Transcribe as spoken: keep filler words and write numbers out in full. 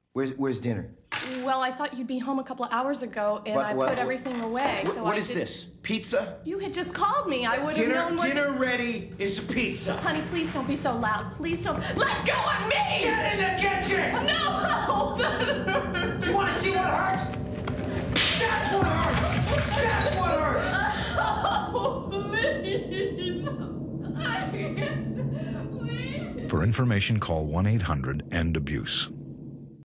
Where's, where's dinner? Well, I thought you'd be home a couple of hours ago, and What- I what- put everything away. What, so what I is did... this? Pizza? You had just called me. I would have Dinner, known what... dinner ready is pizza. Honey, please don't be so loud. Please don't... Let go of me! Get in the kitchen! No! That hurts. Do you want to see what hurts? That's what hurts! That's what hurts! Oh, please. I can't. Please. For information, call one eight hundred end abuse.